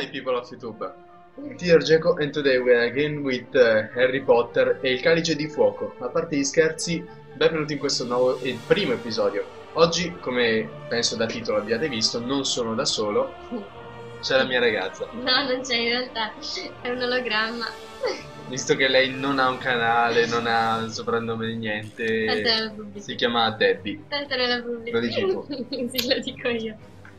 Hi people of YouTube, Dear Geco, and today we are again with Harry Potter e il Calice di Fuoco. A parte gli scherzi, benvenuti in questo nuovo e primo episodio. Oggi, come penso da titolo abbiate visto, non sono da solo, c'è la mia ragazza. No, non c'è in realtà, è un ologramma. Visto che lei non ha un canale, non ha soprannome di niente, si chiama Debbie. Tanto non la pubblico. Lo dici tu? Sì, lo dico io.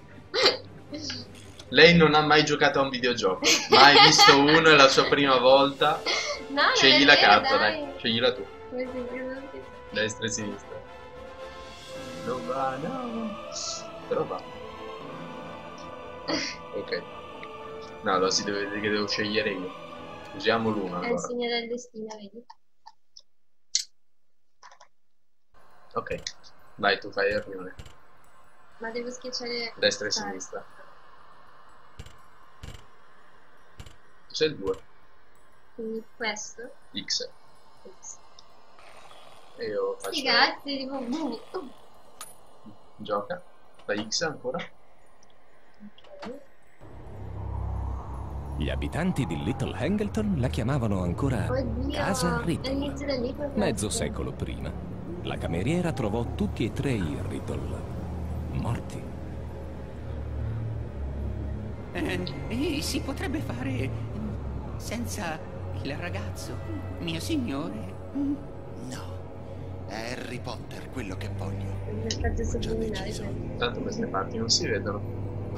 Lei non ha mai giocato a un videogioco, mai visto uno, è la sua prima volta. No, Scegli non la è vero, carta, dai, sceglila tu. Come si chiama? Destra e sinistra. Non va, no. Però va. Ok. No, allora si deve vedere che devo scegliere io. Usiamo l'una È il allora. segno del destino, vedi? Ok. Vai, tu fai il rione. Ma devo schiacciare Destra e sinistra. C'è il 2. Quindi questo. X. X. E io faccio. Sti cazzi, tipo boom. Gioca. Fai X ancora. Ok. Gli abitanti di Little Hangleton la chiamavano ancora Oddio, Casa Riddle. all'inizio del libro. Mezzo secolo prima, la cameriera trovò tutti e tre i Riddle morti. Si potrebbe fare senza il ragazzo, mio signore? No, è Harry Potter quello che voglio. Il messaggio Ho già subliminale. deciso. Tanto queste parti non si vedono.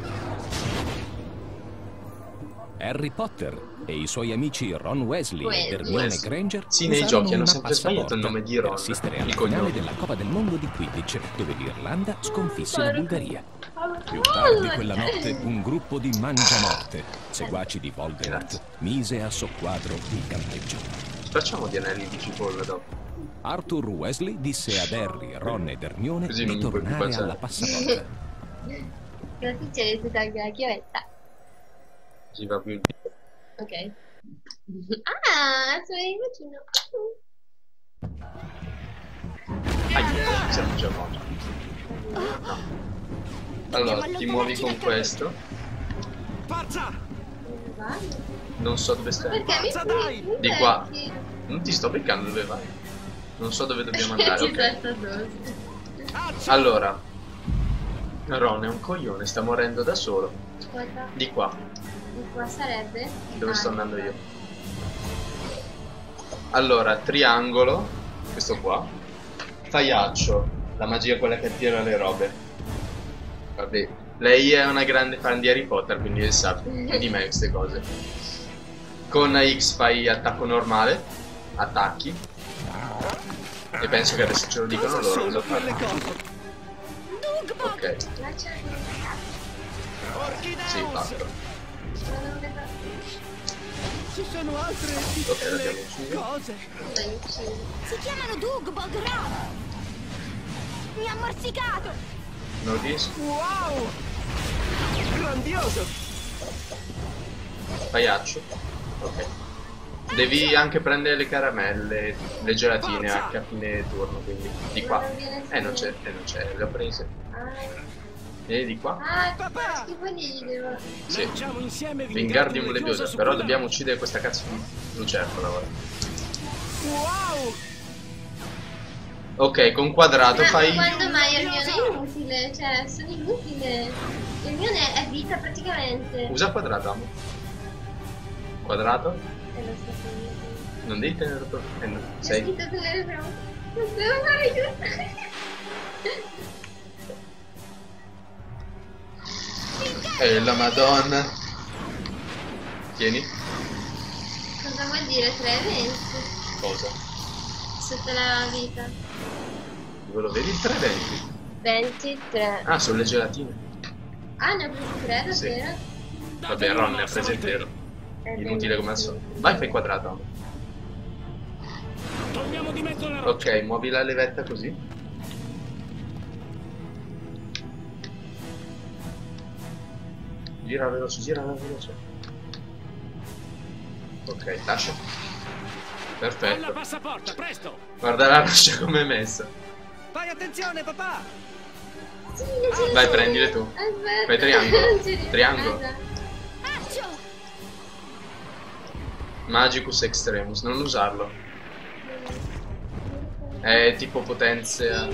Harry Potter e i suoi amici Ron Weasley e Hermione Weasley. Granger Sì, nei usarono giochi hanno una sempre sbagliato il nome di passaporta Ron, per assistere il alla cognome. finale della Coppa del Mondo di Quidditch, dove l'Irlanda sconfisse la Bulgaria. Più tardi quella notte un gruppo di mangiamorte, seguaci di Voldemort, mise a soqquadro il campeggio. Facciamo di anelli di cipolla dopo. Arthur Weasley disse ad Harry, Ron ed Hermione Così di non mi puoi più tornare baciare. alla passaporta. Cosa succede se tolgo la chiavetta? Ci va più il dito. Ok. Ah, sono il vicino. Siamo già morti. No. Allora, ti muovi con questo. Non so dove stai. Perché mi Di qua. Non ti sto beccando, dove vai? Non so dove dobbiamo andare, Ci ok. salta addosso. Allora, Ron è un coglione, sta morendo da solo. Aspetta, Di qua, di qua sarebbe? dove sto andando io. Allora, triangolo, questo qua. Faiaccio, la magia è quella che attira le robe. Vabbè, lei è una grande fan di Harry Potter, quindi le sa più di me queste cose. Con X fai attacco normale, attacchi. E penso che adesso ce lo dicono loro cosa fare. Ok, sì, fatto. Ci sono altre Ok, l'abbiamo ucciso. cose. Si chiamano Dugbog Ron! Mi ha morsicato! Non riesco. Wow! Grandioso! Faiaccio. Ok. Devi anche prendere le caramelle, le gelatine anche a fine turno, quindi di qua. Non c'è, le ho prese. E di qua? Ah, schifo lì, devo... Sì. Lanciamo insieme Wingardium Leviosa, però dobbiamo uccidere questa cazzo di lucertola ora. Wow! Ok, con quadrato Ma fai... quando mai Hermione è inutile? Cioè, sono inutile. Hermione è vita praticamente. Usa quadrato, amo. Quadrato? E lo sto facendo. Non devi tenere tutto. No. C'è Sei. scritto tenere però. Non devo fare questo. La madonna. Tieni. Cosa vuol dire 3 eventi? Cosa? Sotto la vita. Dove lo vedi? 3 eventi. 23. Ah, sono le gelatine. Ah, ne ho preso 3 Sì. davvero? Vabbè, Ron ne ha preso intero. Inutile come al solito. Vai, fai quadrato, amo. Togliamo di mezzo la roccia. Ok, muovi la levetta così. Gira veloce, gira veloce. Ok, lascia. Alla Perfetto. passaporta, presto! Guarda la roccia come è messa. Fai attenzione, papà! Sì, le Vai, prendile tu. Aspetta. Fai triangolo. Non ci riesco. Triangolo. Aspetta. Accio! Magicus Extremus, non usarlo. È tipo potenza.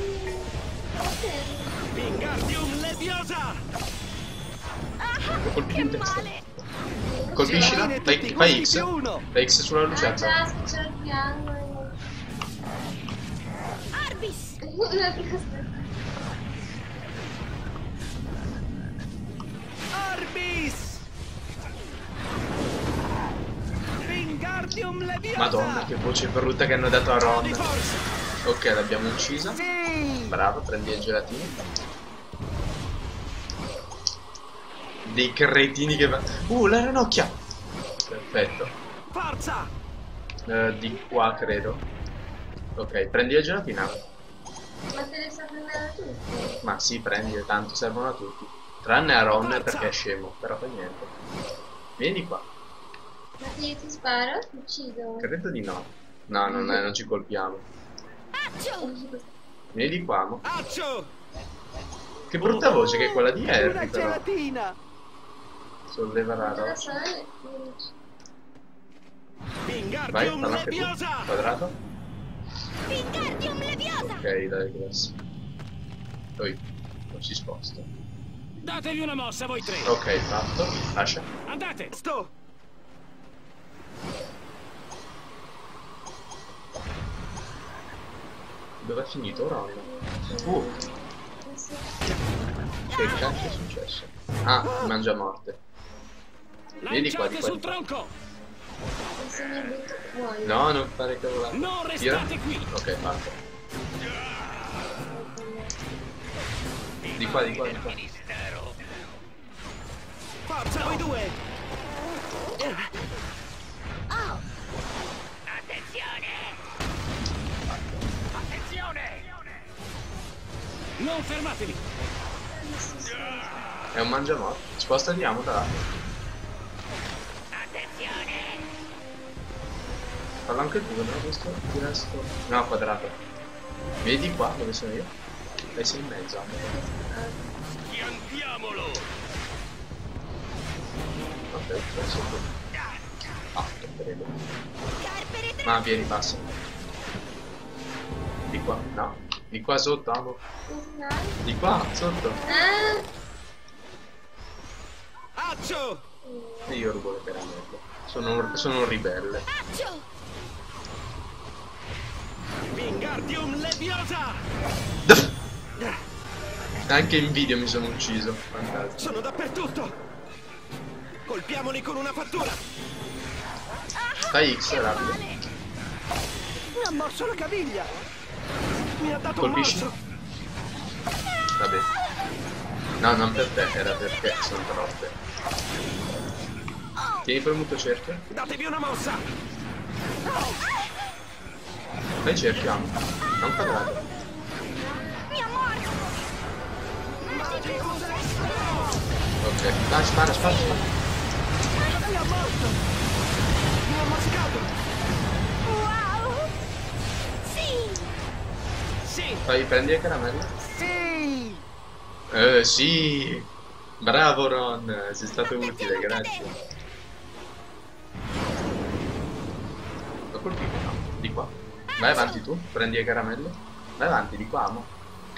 Wingardium Leviosa! Lo colpisci in testa. Colpiscila, fai X. Fai X sulla lucetta. Già, c'è il triangolo. Arbis! Arbis! Wingardium Leviosa! Madonna, che voce brutta che hanno dato a Ron. Di forza! Ok, l'abbiamo uccisa. Sì! Bravo, prendi il gelatino. Dei cretini che va. La ranocchia! Perfetto. Forza! Di qua credo. Ok, prendi il gelatino. Ma te le sta prendendo tutte? Ma sì, prendi, tanto servono a tutti. Tranne a Ron perché è scemo, però fa niente. Vieni di qua. Ma se io ti sparo, ti uccido. Credo di no. No, non ci colpiamo. Accio! Vieni di qua, mo. Accio! Che brutta voce che è quella di Una Harry, però. gelatina! Solleva la Non lo roba. so, Vai, Wingardium fallo anche tu. Leviosa! Quadrato. Wingardium Leviosa! Ok, dai, grazie. Poi non si sposta. Datevi una mossa voi tre! Ok, fatto. Lascia. Andate! Sto! Dove è finito Ron? Che cacchio è successo? Ah, mangia morte. Vieni di qua, di Lanciate qua, sul di qua. tronco! se mi butto fuori. No, non fare cavolate. Non Tira. restate qui! Ok, fatto. Di qua, di qua, di qua. Forza voi due! Oh! Non fermatevi! È un mangiamorte. Spostati, amo da là. Fallo anche tu, no? Questo? Questo? No, quadrato. Vedi qua dove sono io? E sei in mezzo. Piantiamolo! Ok, adesso tu. Ah, credo. Carpere Ma vieni, passa. Di qua, no. Di qua sotto, amo. Di qua, sotto. Ah! Accio! E io rubo le caramelle. Sono un ribelle. Accio! Wingardium Leviosa! Anche in video mi sono ucciso. Fantastico. Sono dappertutto! Colpiamoli con una fattura! Fai X, rapido. Mi ha morso la caviglia! Mi ha dato Colpisci? un morso! Vabbè. No, non per te, era perché sono troppe. Tieni premuto cerchio. Datevi una mossa! Fai cerchio, amo. Non quadrato. Mi ha morso! Ok. Dai, spara, spara, spara. Mi ha morso! Mi ha morsicato! Wow! Sì! Sì! Prendi le caramelle. Sì! Sì. Bravo Ron, sei stato utile, grazie. L'ho colpito, no? Di qua. Vai avanti tu, prendi le caramelle. Vai avanti, di qua, amo.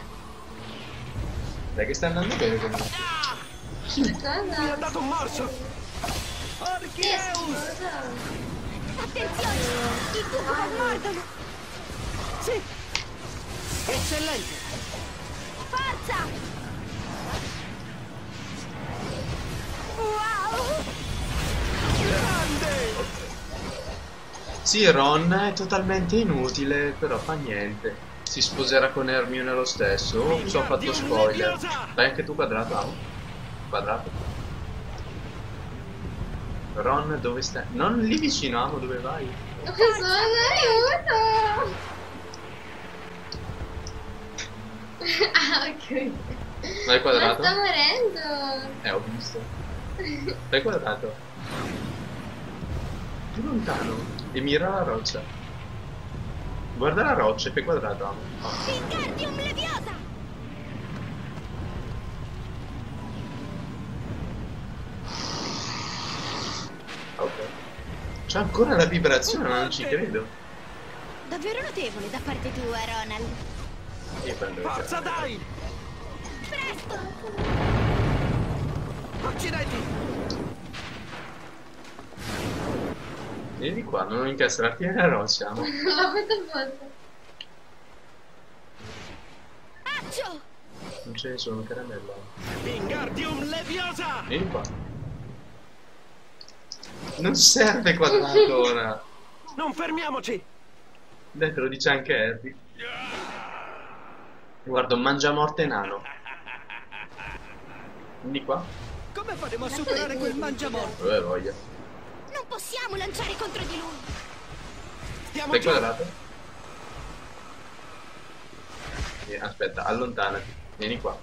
Dai che stai andando bene con me. Mi ha dato un morso! Orcheus! Attenzione! I Dugobog mordono! Sì! Eccellente! Forza! Wow! Grande! Sì, Ron è totalmente inutile, però fa niente. Si sposerà con Hermione lo stesso. Oh, ci ho fatto spoiler. Vai anche tu quadrato, amo. Quadrato. Ron, dove stai? Non lì vicino, amo, dove vai? Dove sono? Aiuto! Ah, ok. Vai quadrato? Ma sta morendo! Ho visto. Fai quadrato. Più lontano. E mira la roccia. Guarda la roccia e fai quadrato, amo. Oh. Wingardium Leviosa! Ok. C'è ancora la vibrazione, ma non ci credo. Davvero notevole da parte tua, Ronald. Io prendo il Forza, caramelle. dai! Presto! Accidenti! Vieni di qua, non incastrarti nella roscia. L'ho fatto apposta. Accio! Non ce ne sono caramella. Wingardium Leviosa! Vieni qua. Non serve quadrato ora. Non fermiamoci! Dai, te lo dice anche Harry. Guarda, un mangiamorte nano. Vieni qua. Come faremo a superare quel mangiamorte? Dove voglia. Non possiamo lanciare contro di lui! Stiamo Stai giù! quadrato? Aspetta, allontanati. Vieni qua.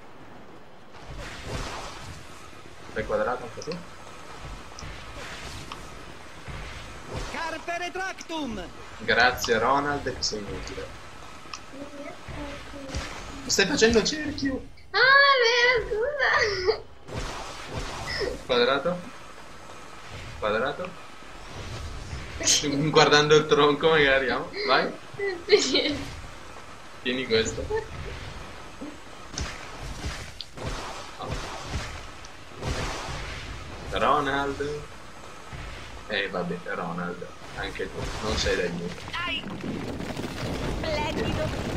Stai quadrato anche tu? Carpe retractum! Grazie Ronald, che sei inutile. Stai facendo cerchio. Ah, vero, scusa. Quadrato? Quadrato? Guardando il tronco magari, no? Vai. Sì. Tieni questo. Ronald. Vabbè, Ronald. Anche tu, non sei del mio. Dai! Splendido!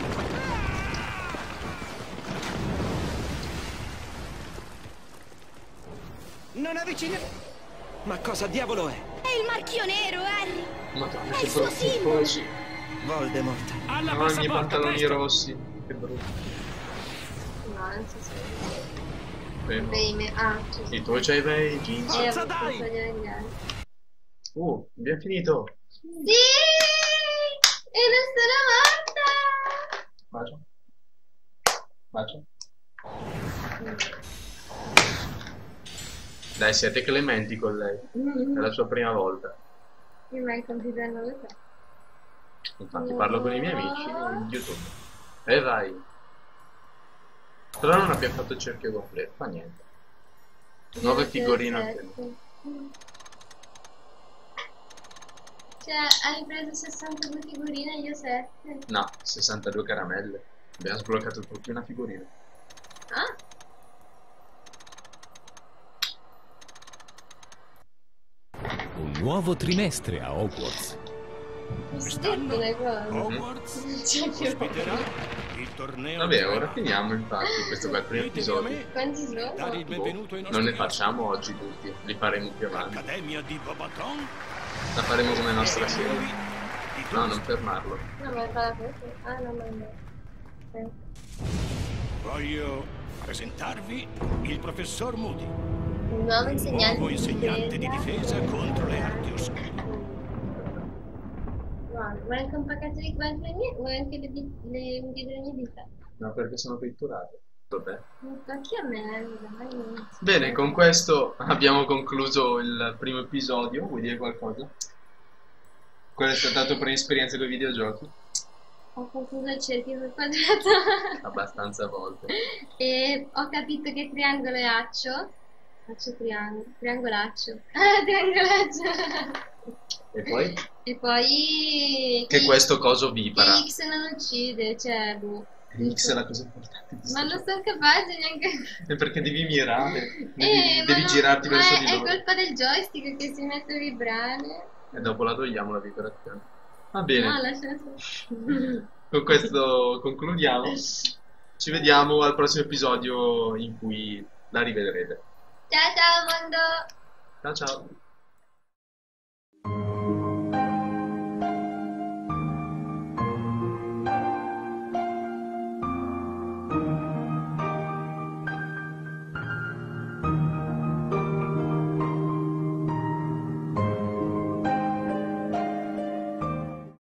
Non avvicini! Ma cosa diavolo è? È il marchio nero, Harry! Madonna, È che il suo brutti simbolo! cosi. Voldemort. Alla Ogni passaporta, pantaloni presto! rossi. Che brutto. No, non si sente. Bene. Bene, ah, ci I tuoi c'hai i bei jeans. Forza, ho dai! pensato agli altri. Abbiamo finito. Sì! E non sono morta! Bacio. Bacio. Dai, siete clementi con lei. È la sua prima volta. Prima il computer non lo sa. Infatti parlo con i miei amici in YouTube. E vai. Però non abbiamo fatto il cerchio completo, fa niente. Nuove figurine anche noi. Cioè, hai preso 62 figurine, io 7. No, 62 caramelle. Abbiamo sbloccato tutti una figurina. Ah? Un nuovo trimestre a Hogwarts. Quest'anno le cose. Hogwarts C'è più. ospiterà il torneo. Vabbè, ora finiamo infatti questo qua è il primo episodio. Quanti sono? Dare il benvenuto ai Non nostri ne facciamo oggi tutti, li faremo più avanti. Accademia di Bobaton. La faremo come nostra serie. No, non fermarlo. No, ma fa la foto. Ah, no, ma no. Voglio presentarvi il professor Moody, Un nuovo insegnante nuovo insegnante di difesa contro le arti oscure. Wow, vuoi anche un pacchetto di guanti? Vuoi anche le unghie delle mie dita? No, perché sono pitturate. Vabbè. Non tocchi a me, dai. Bene, con questo abbiamo concluso il primo episodio. Vuoi dire qualcosa? Qual è stata la tua prima esperienza con i videogiochi? Ho concluso il cerchio sul quadrato. Abbastanza volte. E ho capito che triangolo è accio. Accio triangolo. Triangolaccio. Ah, triangolaccio. E poi? E poi... Che questo coso vibra. Che X non uccide, cioè... boh. X è la cosa importante di Ma sto non gioco. sono capace neanche... È perché devi mirare. ma Devi no, girarti ma verso di è loro. colpa del joystick che si mette a vibrare. E dopo la togliamo la vibrazione. Va bene. No, lascia stare. Con questo concludiamo. Ci vediamo al prossimo episodio in cui la rivedrete. Ciao ciao mondo! Ciao ciao.